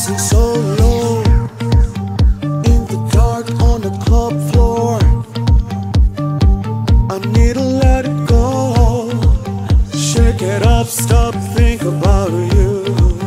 dancing so low in the dark on the club floor. I need to let it go. Shake it up, stop, think about you.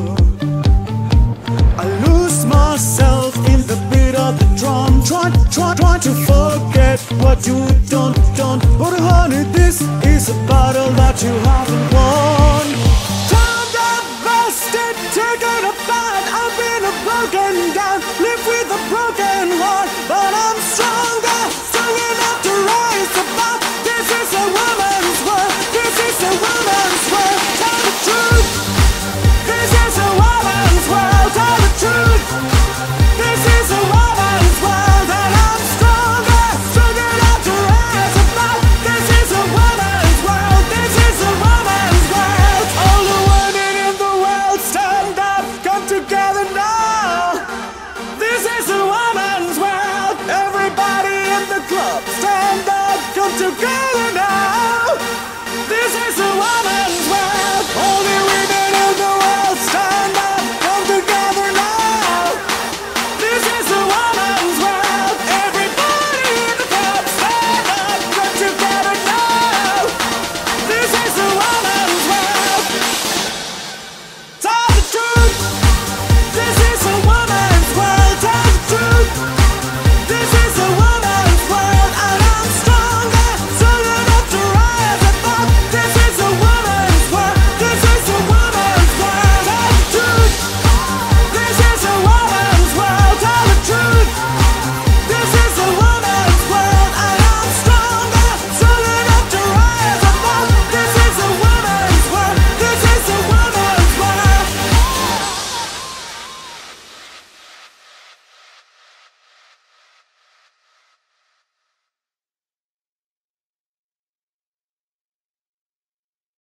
I lose myself in the beat of the drum. Try to forget what you done. But honey, this is a battle that you haven't won. Time that busted, taken apart. I've been broken down, live with a broken heart. But I'm stronger, strong enough to rise above. This is a woman's world, this is a woman's world. Tell the truth, this is a woman's world. Tell the truth, this is a woman's world. And I'm stronger, strong enough to rise above. This is a woman's world, this is a woman's world. All the women in the world, stand up, come together now. This is a woman's world. Everybody in the club, stand up, come together now. This is a woman's world.